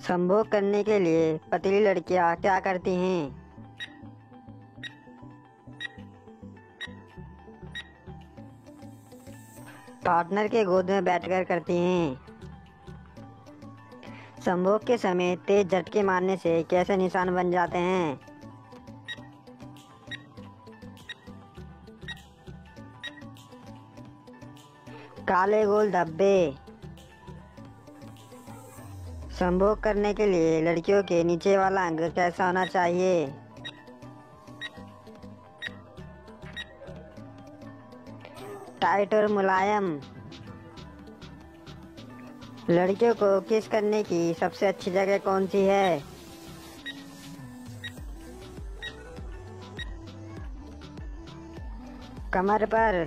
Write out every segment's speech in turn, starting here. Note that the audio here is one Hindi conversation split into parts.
संभोग करने के लिए पतली लड़कियां क्या करती हैं? पार्टनर के गोद में बैठकर करती हैं। संभोग के समय तेज झटके मारने से कैसे निशान बन जाते हैं? काले गोल धब्बे। संभोग करने के लिए लड़कियों के नीचे वाला अंग कैसा होना चाहिए? टाइट और मुलायम। लड़कियों को किस करने की सबसे अच्छी जगह कौन सी है? कमर पर।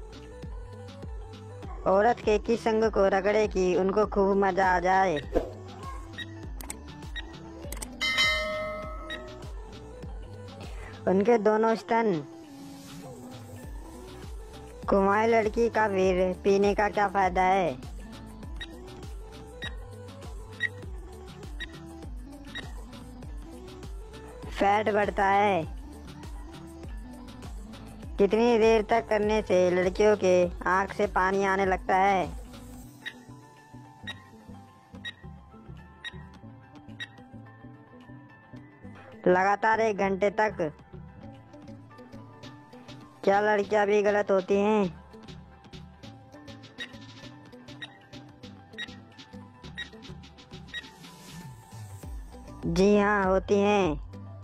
औरत के किस अंग को रगड़े कि उनको खूब मजा आ जाए? उनके दोनों स्तन। कुंवारी लड़की का वीर पीने का क्या फायदा है? फैट बढ़ता है। कितनी देर तक करने से लड़कियों के आंख से पानी आने लगता है? लगातार 1 घंटे तक। क्या लड़कियां भी गलत होती हैं? जी हाँ, होती हैं।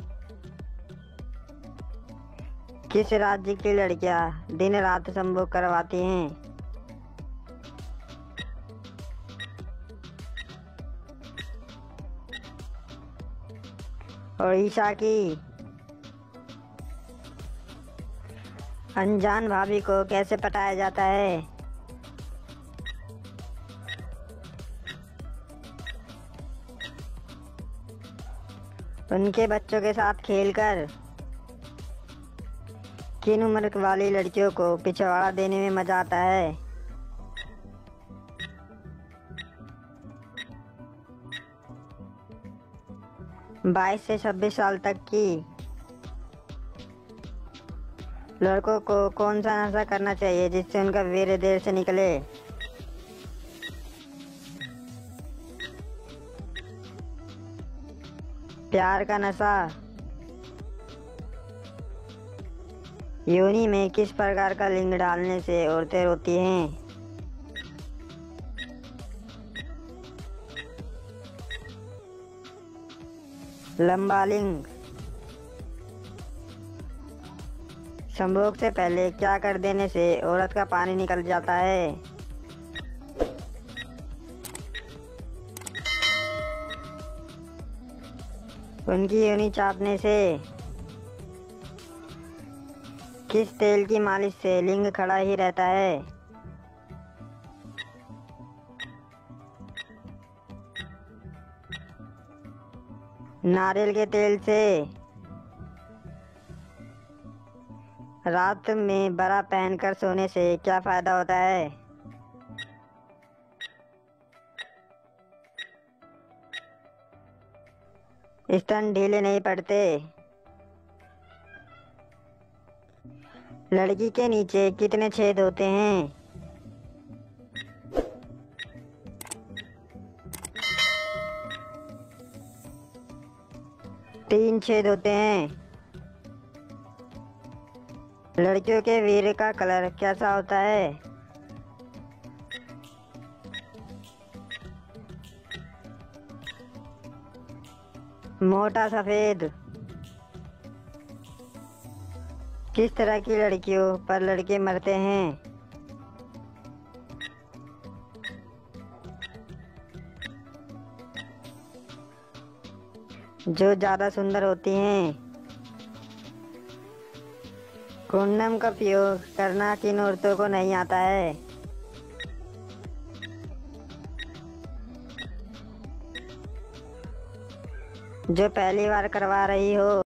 किस राज्य की लड़कियां दिन रात संभोग करवाती हैं? उड़ीसा की। अनजान भाभी को कैसे पटाया जाता है? उनके बच्चों के साथ खेलकर। किन उम्र वाली लड़कियों को पिछवाड़ा देने में मजा आता है? 22 से 26 साल तक की। लड़कों को कौन सा नशा करना चाहिए जिससे उनका वीर्य देर से निकले? प्यार का नशा। योनि में किस प्रकार का लिंग डालने से औरतें रोती हैं? लंबा लिंग। संभोग से पहले क्या कर देने से औरत का पानी निकल जाता है? उनकी योनि चाटने से। किस तेल की मालिश से लिंग खड़ा ही रहता है? नारियल के तेल से। रात में बरा पहनकर सोने से क्या फायदा होता है? स्तन ढीले नहीं पड़ते। लड़की के नीचे कितने छेद होते हैं? 3 छेद होते हैं। लड़कियों के वीर्य का कलर कैसा होता है? मोटा सफेद। किस तरह की लड़कियों पर लड़के मरते हैं? जो ज्यादा सुंदर होती हैं। कंडोम का प्रयोग करना किन औरतों को नहीं आता है? जो पहली बार करवा रही हो।